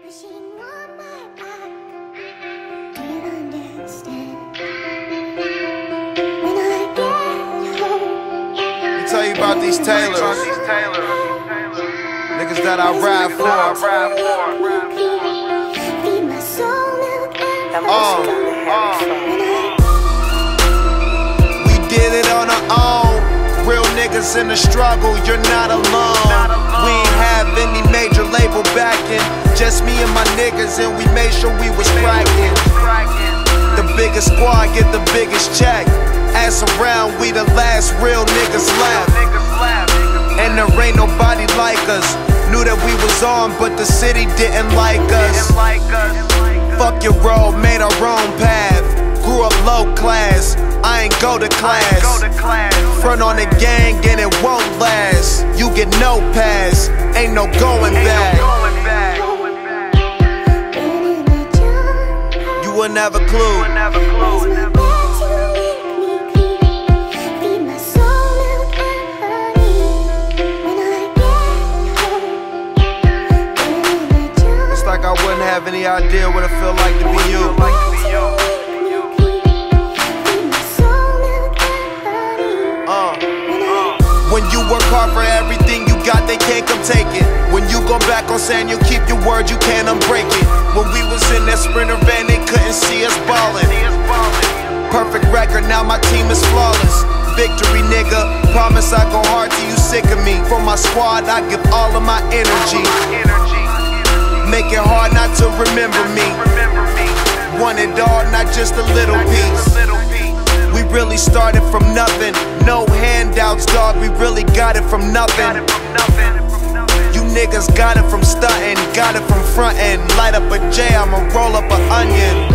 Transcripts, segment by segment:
Tell you about these Taylors, niggas that I ride for. We did it on our own. Real niggas in the struggle, you're not alone. We ain't have any major label backing, just me and my niggas, and we made sure we was cracking. The biggest squad get the biggest check. Ass around, we the last real niggas left. And there ain't nobody like us. Knew that we was on, but the city didn't like us. Fuck your road, made our own path. Grew up low class, I ain't go to class. Front on the gang and it won't last. You get no pass, ain't no going back. You wouldn't have a clue. Like I wouldn't have any idea what it feel like to be you. When you work hard for everything you got, they can't come take it. When you go back on saying you keep your word, you can't unbreak it. When we was in that Sprinter van, they couldn't see us ballin'. Perfect record, now my team is flawless. Victory, nigga, promise I go hard till you sick of me. For my squad, I give all of my energy. Make it hard not to remember me. Want it all, not just a little piece. We really started from nothing. No handouts, dog, we really got it from nothing. You niggas got it from stunting, got it from frontin'. Light up a J, I'ma roll up an onion.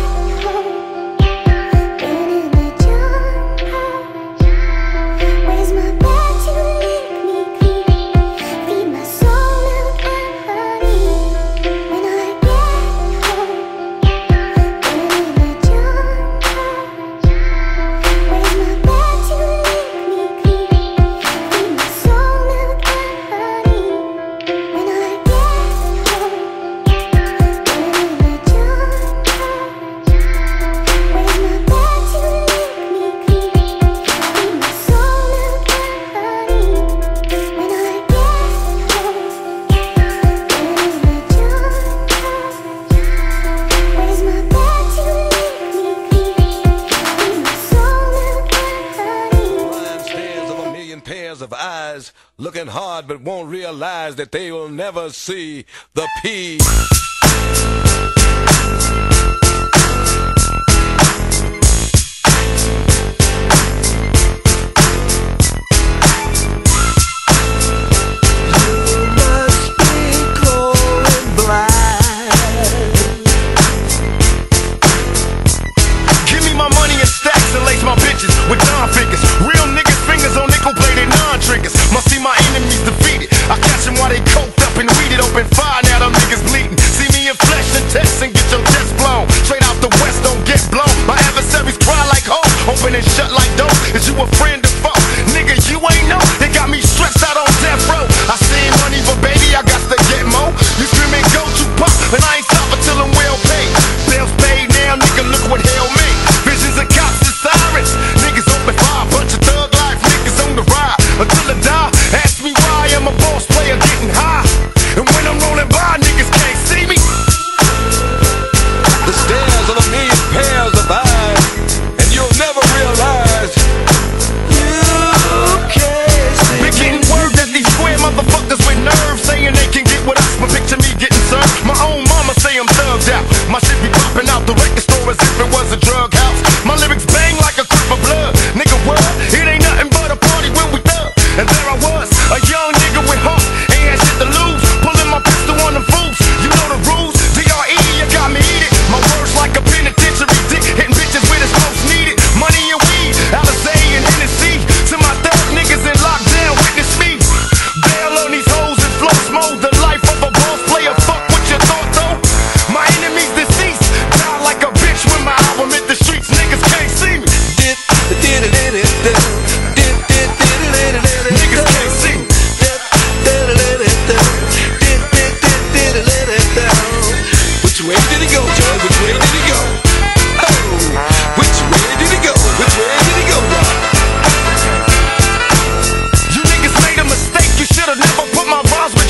Of eyes looking hard but won't realize that they will never see the P. With Don figures, real niggas fingers on nickel plated non-triggers. Must see my enemies defeated. I catch them while they coked up and weeded. Open fire, now them niggas bleeding. See me in flesh and text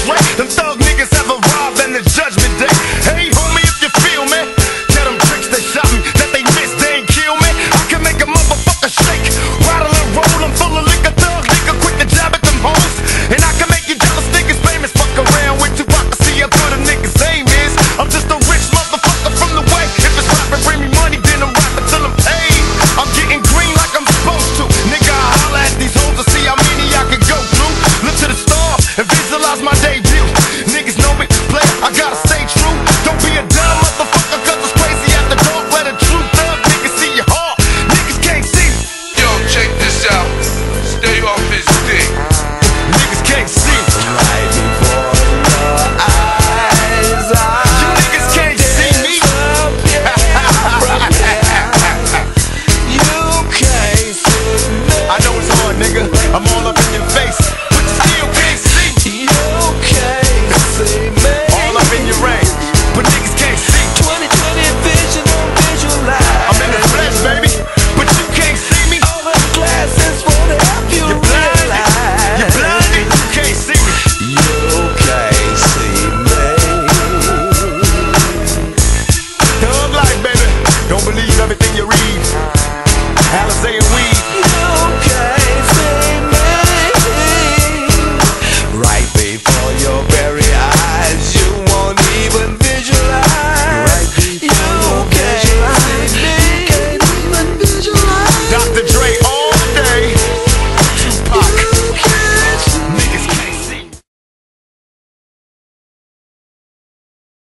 way. Them thug niggas have arrived in the judgment day. Hey, homie, if you feel me, tell them tricks they shot me, that they missed, they ain't kill me. I can make a motherfucker shake, rattle and roll. I'm full of liquor, thug nigga, quick to jab at them hoes. And I can make you jealous niggas famous. Fuck around with you, I can see how good a nigga's aim is. I'm just a rich motherfucker from the way. If it's rapping, bring me money, then I'm rapping till I'm paid. I'm getting green like I'm supposed to. Nigga, I holla at these hoes to see how many I can go through. Look to the stars and visualize my day.